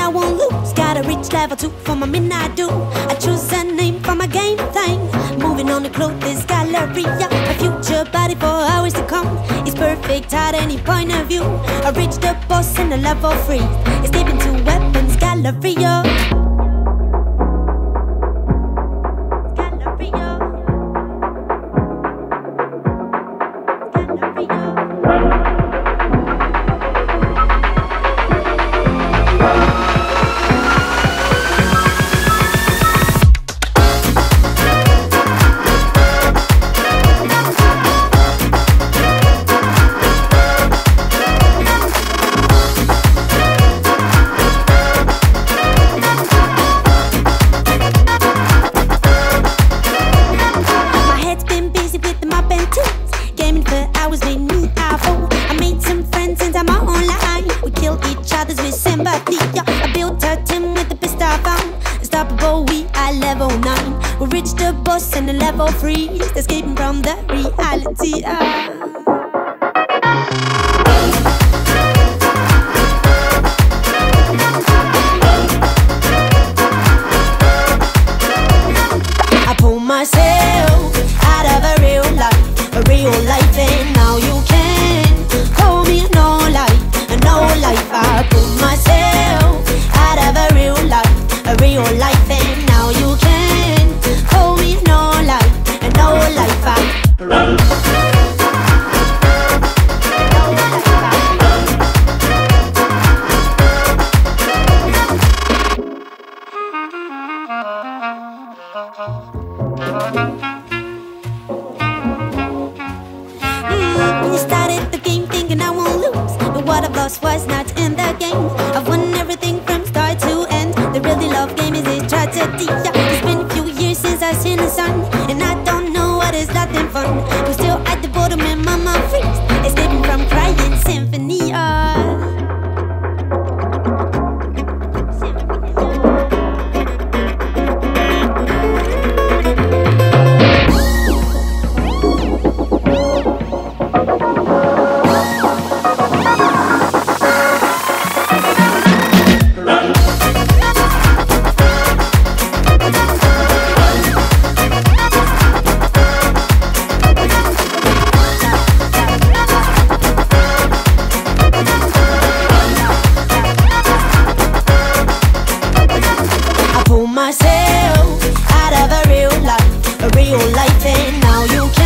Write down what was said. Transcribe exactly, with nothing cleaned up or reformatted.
I won't lose. Gotta reach level two for my midnight do. I choose a name for my game thing. Moving on to clothes galleria. A future body for hours to come. It's perfect at any point of view. I reach the boss in a level three. Escaping to weapons galleria. I built a team with the best I found. Unstoppable, we are level nine. We reached the boss and the level three. Escaping from the reality. Ah. I pull myself out of a real life, a real life, and now you can call me a no life, a no life. I pull myself out of a real life, a real life, and now you can call me a no life, a no life. I We started the game thinking I won't lose, but what I've lost was not in the game. I've won everything from start to end. The really love game is a tragedy. It's been a few years since I've seen the sun, and I don't know what is nothing fun. We're still at the bottom and mama freaks, escaping from crying symphony. Uh. Myself out of a real life, a real life, and now you can